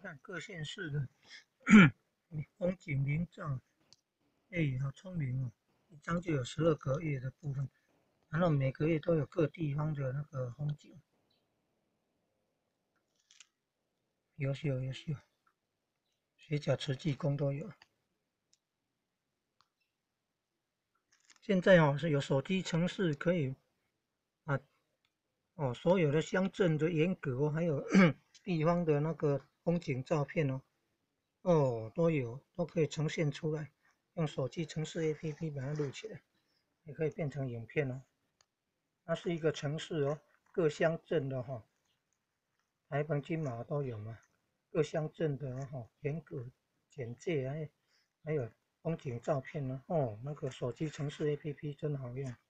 看各县市的风景名照，哎，好聪明哦！一张就有12个月的部分，然后每个月都有各地方的那个风景，有，水饺、慈济宫都有。现在是有手机程式可以把所有的乡镇的严格还有地方的那个风景照片都有，都可以呈现出来。用手机程式 APP 把它录起来，也可以变成影片哦。它是一个城市哦，各乡镇的台澎金马都有嘛，各乡镇的严格简介还有风景照片呢。那个手机程式 APP 真好用。